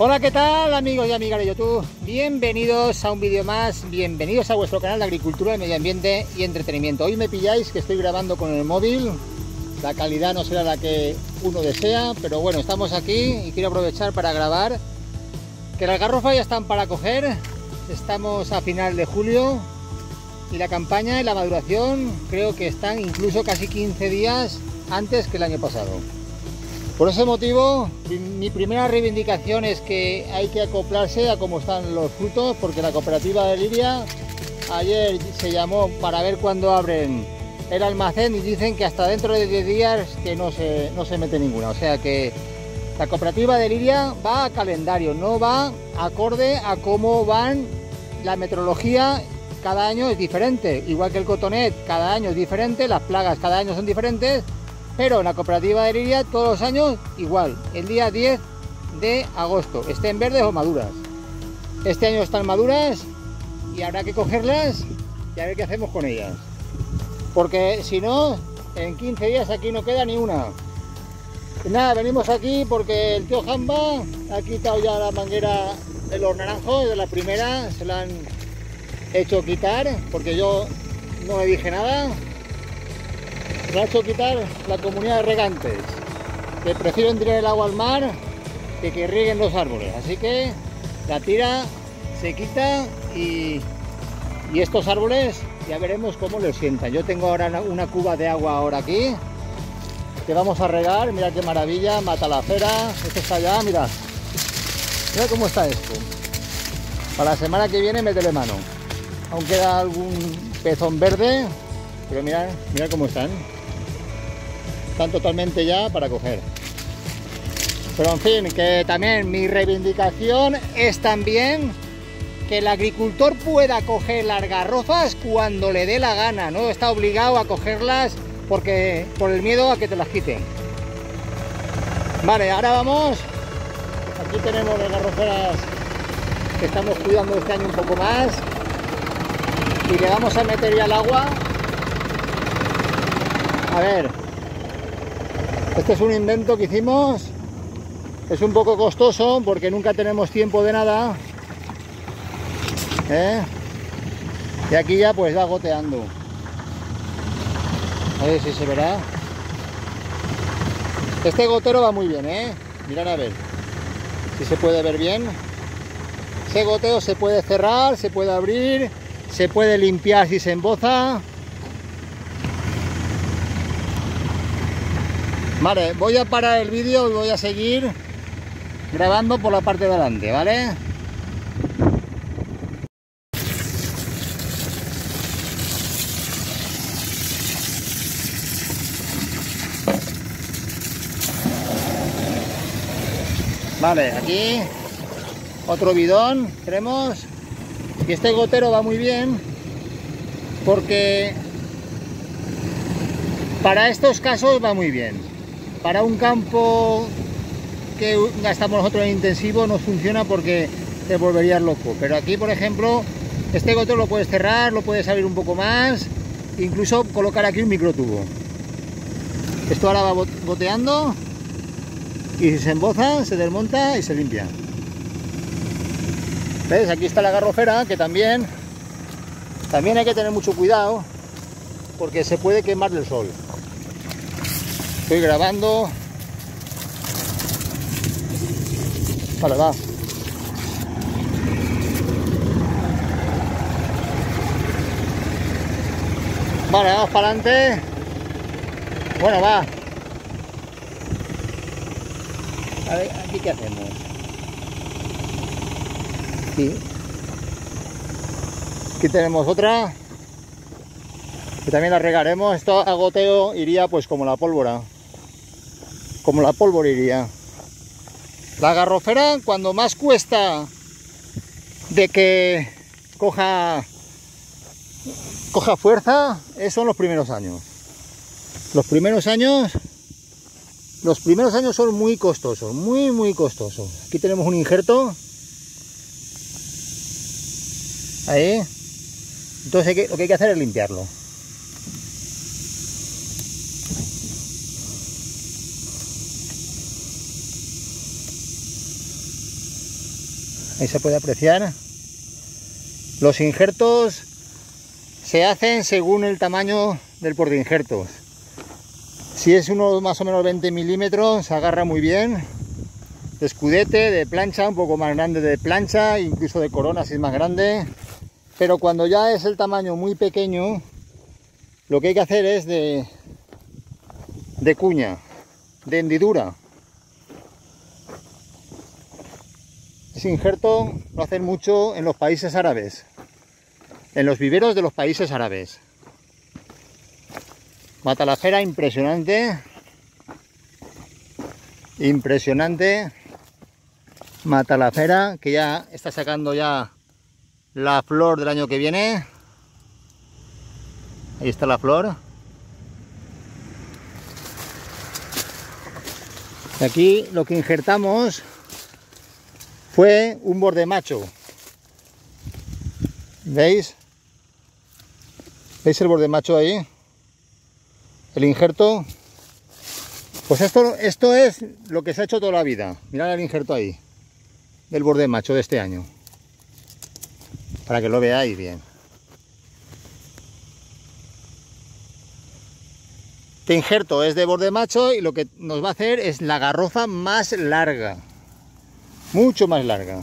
Hola, ¿qué tal amigos y amigas de YouTube? Bienvenidos a un vídeo más, bienvenidos a vuestro canal de agricultura, medio ambiente y entretenimiento. Hoy me pilláis que estoy grabando con el móvil, la calidad no será la que uno desea, pero bueno, estamos aquí y quiero aprovechar para grabar que las garrofas ya están para coger. Estamos a final de julio y la campaña y la maduración creo que están incluso casi 15 días antes que el año pasado. Por ese motivo, mi primera reivindicación es que hay que acoplarse a cómo están los frutos, porque la cooperativa de Liria ayer se llamó para ver cuándo abren el almacén y dicen que hasta dentro de 10 días que no se mete ninguna. O sea que la cooperativa de Liria va a calendario, no va acorde a cómo van la meteorología. Cada año es diferente, igual que el cotonet cada año es diferente, las plagas cada año son diferentes. Pero en la cooperativa de Liria todos los años igual, el día 10 de agosto, estén verdes o maduras. Este año están maduras y habrá que cogerlas y a ver qué hacemos con ellas. Porque si no, en 15 días aquí no queda ni una. Y nada, venimos aquí porque el tío Jamba ha quitado ya la manguera de los naranjos, de la primera, se la han hecho quitar porque yo no le dije nada. Se ha hecho quitar la comunidad de regantes, que prefieren tirar el agua al mar que rieguen los árboles. Así que la tira se quita y estos árboles ya veremos cómo les sientan. Yo tengo ahora una cuba de agua ahora aquí que vamos a regar. Mira qué maravilla, matalacera. Esto está ya, mira cómo está esto. Para la semana que viene métele mano. Aún queda algún pezón verde, pero mirad cómo están. Están totalmente ya para coger. Pero en fin, que también mi reivindicación es también que el agricultor pueda coger las garrofas cuando le dé la gana, no está obligado a cogerlas por el miedo a que te las quiten. Vale, ahora vamos. Aquí tenemos las garroferas que estamos cuidando este año un poco más y le vamos a meter ya el agua. A ver, este es un invento que hicimos, es un poco costoso porque nunca tenemos tiempo de nada, y aquí ya pues va goteando. A ver si se verá. Este gotero va muy bien, mirad a ver si se puede ver bien. Ese goteo se puede cerrar, se puede abrir, se puede limpiar si se emboza. Vale, voy a parar el vídeo y voy a seguir grabando por la parte de delante, ¿vale? Vale, aquí otro bidón tenemos y este gotero va muy bien porque para estos casos va muy bien. Para un campo que gastamos nosotros en intensivo no funciona porque te volverías loco. Pero aquí, por ejemplo, este gotero lo puedes cerrar, lo puedes abrir un poco más, incluso colocar aquí un microtubo. Esto ahora va goteando y si se emboza, se desmonta y se limpia. ¿Ves? Aquí está la garrofera, que también hay que tener mucho cuidado porque se puede quemar del sol. Estoy grabando. Vale, va. Vale, vamos para adelante. Bueno, va. A ver, aquí qué hacemos. Sí. Aquí tenemos otra que también la regaremos. Esto a goteo iría pues como la pólvora. Como la pólvora iría. La garrofera, cuando más cuesta de que coja fuerza, son los primeros años. Los primeros años son muy costosos, muy costosos. Aquí tenemos un injerto. Ahí. Entonces lo que hay que hacer es limpiarlo. Ahí se puede apreciar. Los injertos se hacen según el tamaño del portainjertos. Si es uno más o menos 20 milímetros, se agarra muy bien. De escudete, de plancha, un poco más grande de plancha, incluso de corona si es más grande. Pero cuando ya es el tamaño muy pequeño, lo que hay que hacer es de cuña, de hendidura. Ese injerto lo hacen mucho en los países árabes, en los viveros de los países árabes. Matalafera impresionante, impresionante. Matalafera que ya está sacando ya la flor del año que viene. Ahí está la flor. Y aquí lo que injertamos fue un borde macho. ¿Veis? ¿Veis el borde macho ahí? El injerto. Pues esto es lo que se ha hecho toda la vida. Mirad el injerto ahí, del borde macho de este año. Para que lo veáis bien. Este injerto es de borde macho y lo que nos va a hacer es la garrofa más larga. Mucho más larga.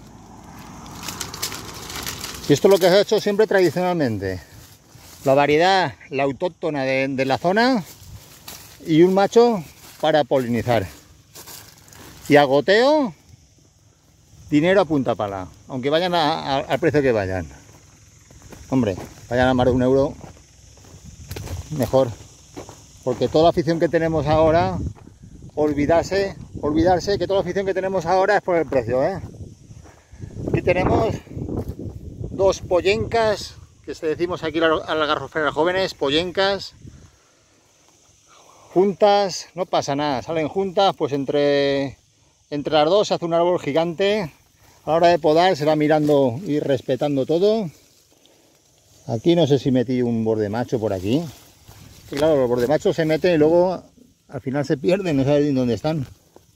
Y esto es lo que se ha hecho siempre tradicionalmente. La variedad, la autóctona de la zona y un macho para polinizar. Y a goteo, dinero a punta pala. Aunque vayan al precio que vayan. Hombre, vayan a más de €1, mejor. Porque toda la afición que tenemos ahora, olvidarse que toda la afición que tenemos ahora es por el precio, ¿eh? Aquí tenemos dos pollencas, que se decimos aquí a las garroferas jóvenes, pollencas, juntas, no pasa nada, salen juntas, pues entre las dos se hace un árbol gigante. A la hora de podar se va mirando y respetando todo. Aquí no sé si metí un borde macho por aquí. Y claro, los borde machos se meten y luego al final se pierden, no saben dónde están.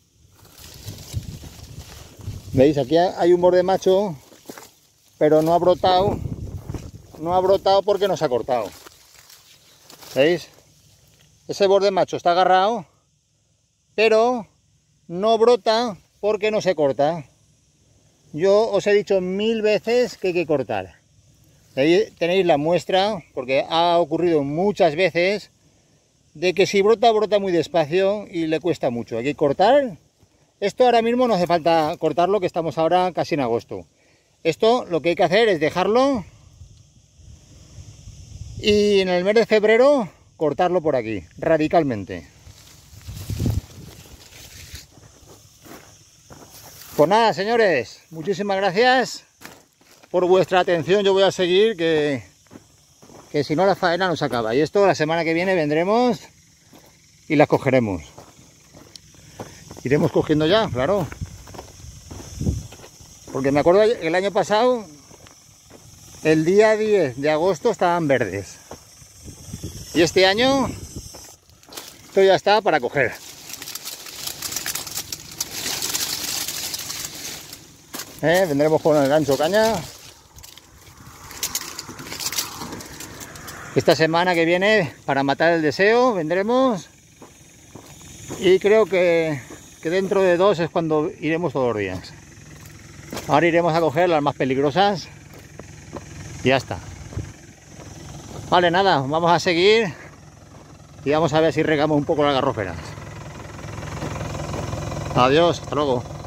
¿Veis? Aquí hay un borde macho, pero no ha brotado. No ha brotado porque no se ha cortado. ¿Veis? Ese borde macho está agarrado, pero no brota porque no se corta. Yo os he dicho 1000 veces que hay que cortar. Ahí tenéis la muestra, porque ha ocurrido muchas veces de que si brota, brota muy despacio y le cuesta mucho. Hay que cortar. Esto ahora mismo no hace falta cortarlo, que estamos ahora casi en agosto. Esto lo que hay que hacer es dejarlo y en el mes de febrero cortarlo por aquí, radicalmente. Pues nada, señores, muchísimas gracias por vuestra atención. Yo voy a seguir, que si no la faena no se acaba. Y esto la semana que viene vendremos y las cogeremos. Iremos cogiendo ya, claro. Porque me acuerdo que el año pasado, el día 10 de agosto estaban verdes. Y este año esto ya está para coger. Vendremos con el gancho caña. Esta semana que viene, para matar el deseo, vendremos. Y creo que dentro de 2 es cuando iremos todos los días. Ahora iremos a coger las más peligrosas. Y ya está. Vale, nada, vamos a seguir. Y vamos a ver si regamos un poco las garroferas. Adiós, hasta luego.